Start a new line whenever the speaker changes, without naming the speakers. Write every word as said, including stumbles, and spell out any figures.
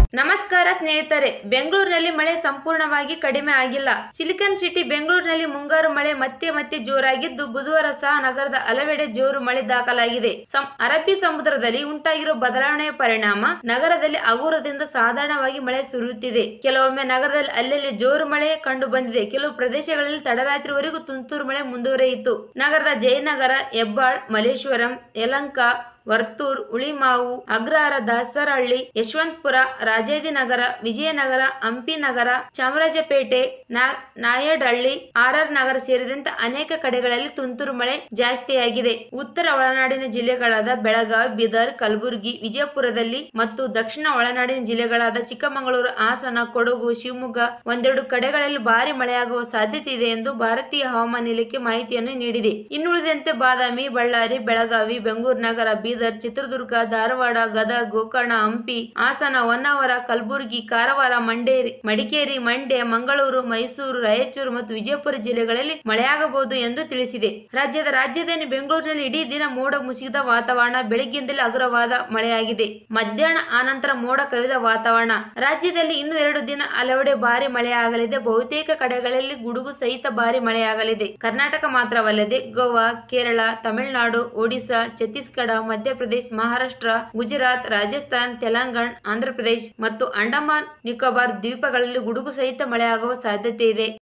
ನಮಸ್ಕಾರ ಸ್ನೇಹಿತರೆ, ಬೆಂಗಳೂರಿನಲ್ಲಿ ಮಳೆ ಸಂಪೂರ್ಣವಾಗಿ ಕಡಿಮೆ ಆಗಿಲ್ಲ. ಸಿಲಿಕಾನ್ ಸಿಟಿ ಬೆಂಗಳೂರಿನಲ್ಲಿ ಮುಂಗಾರು ಮಳೆ ಮತ್ತೆ ಮತ್ತೆ ಜೋರಾಗಿದ್ದು, ಬುಧವಾರ ಸಹ ನಗರದ ಹಲವೆಡೆ ಜೋರು ಮಳೆ ದಾಖಲಾಗಿದೆ. ಅರಬ್ಬಿ ಸಮುದ್ರದಲ್ಲಿ ಉಂಟಾಗಿರುವ ಬದಲಾವಣೆಯ ಪರಿಣಾಮ ನಗರದಲ್ಲಿ ಹಗುರದಿಂದ ಸಾಧಾರಣವಾಗಿ ಮಳೆ ಸುರಿಯುತ್ತಿದೆ. ಕೆಲವೊಮ್ಮೆ ನಗರದಲ್ಲಿ ಅಲ್ಲಲ್ಲಿ ಜೋರು ಮಳೆ ಕಂಡು ಬಂದಿದೆ. ಕೆಲವು ಪ್ರದೇಶಗಳಲ್ಲಿ ತಡರಾತ್ರಿವರೆಗೂ ತುಂತುರು ಮಳೆ ಮುಂದುವರಿಯಿತು. ನಗರದ ಜಯನಗರ, ಹೆಬ್ಬಾಳ್, ಮಲ್ಲೇಶ್ವರಂ, ಯಲಹಂಕ, ವರ್ತೂರ್, ಹುಳಿಮಾವು, ಅಗ್ರಹಾರ, ದಾಸರಹಳ್ಳಿ, ಯಶವಂತಪುರ, ರಾಜಾಜಿನಗರ, ವಿಜಯನಗರ, ಹಂಪಿ ನಗರ, ಚಾಮರಾಜಪೇಟೆ, ನಾಯಡಹಳ್ಳಿ, ಆರ್ ಆರ್ ನಗರ ಸೇರಿದಂತೆ ಅನೇಕ ಕಡೆಗಳಲ್ಲಿ ತುಂತುರು ಮಳೆ ಜಾಸ್ತಿಯಾಗಿದೆ. ಉತ್ತರ ಒಳನಾಡಿನ ಜಿಲ್ಲೆಗಳಾದ ಬೆಳಗಾವಿ, ಬೀದರ್, ಕಲಬುರಗಿ, ವಿಜಯಪುರದಲ್ಲಿ ಮತ್ತು ದಕ್ಷಿಣ ಒಳನಾಡಿನ ಜಿಲ್ಲೆಗಳಾದ ಚಿಕ್ಕಮಗಳೂರು, ಹಾಸನ, ಕೊಡಗು, ಶಿವಮೊಗ್ಗ ಒಂದೆರಡು ಕಡೆಗಳಲ್ಲಿ ಭಾರಿ ಮಳೆಯಾಗುವ ಸಾಧ್ಯತೆ ಇದೆ ಎಂದು ಭಾರತೀಯ ಹವಾಮಾನ ಇಲಾಖೆ ಮಾಹಿತಿಯನ್ನು ನೀಡಿದೆ. ಇನ್ನುಳಿದಂತೆ ಬಾದಾಮಿ, ಬಳ್ಳಾರಿ, ಬೆಳಗಾವಿ, ಬೆಂಗಳೂರು ನಗರ, ಬೀದರ್, ಚಿತ್ರದುರ್ಗ, ಧಾರವಾಡ, ಗದಗ, ಗೋಕರ್ಣ, ಹಂಪಿ, ಹಾಸನ, ಹೊನ್ನಾವರ, ಕಲಬುರಗಿ, ಕಾರವಾರ, ಮಂಡೇರಿ ಮಡಿಕೇರಿ, ಮಂಡ್ಯ, ಮಂಗಳೂರು, ಮೈಸೂರು, ರಾಯಚೂರು ಮತ್ತು ವಿಜಯಪುರ ಜಿಲ್ಲೆಗಳಲ್ಲಿ ಮಳೆಯಾಗಬಹುದು ಎಂದು ತಿಳಿಸಿದೆ. ರಾಜ್ಯದ ರಾಜಧಾನಿ ಬೆಂಗಳೂರಿನಲ್ಲಿ ಇಡೀ ದಿನ ಮೋಡ ಮುಸುಕಿದ ವಾತಾವರಣ. ಬೆಳಗ್ಗಿಂದಲೇ ಹಗುರವಾದ ಮಳೆಯಾಗಿದೆ. ಮಧ್ಯಾಹ್ನ ಆನಂತರ ಮೋಡ ಕವಿದ ವಾತಾವರಣ. ರಾಜ್ಯದಲ್ಲಿ ಇನ್ನು ಎರಡು ದಿನ ಹಲವೆಡೆ ಭಾರಿ ಮಳೆಯಾಗಲಿದೆ. ಬಹುತೇಕ ಕಡೆಗಳಲ್ಲಿ ಗುಡುಗು ಸಹಿತ ಭಾರಿ ಮಳೆಯಾಗಲಿದೆ. ಕರ್ನಾಟಕ ಮಾತ್ರವಲ್ಲದೆ ಗೋವಾ, ಕೇರಳ, ತಮಿಳುನಾಡು, ಒಡಿಶಾ, ಛತ್ತೀಸ್ಗಢ, ಮಧ್ಯಪ್ರದೇಶ, ಮಹಾರಾಷ್ಟ್ರ, ಗುಜರಾತ್, ರಾಜಸ್ಥಾನ್, ತೆಲಂಗಾಣ, ಆಂಧ್ರಪ್ರದೇಶ ಮತ್ತು ಅಂಡಮಾನ್ ನಿಕೋಬಾರ್ ದ್ವೀಪಗಳಲ್ಲಿ ಗುಡುಗು ಸಹಿತ ಮಳೆಯಾಗುವ ಸಾಧ್ಯತೆ ಇದೆ.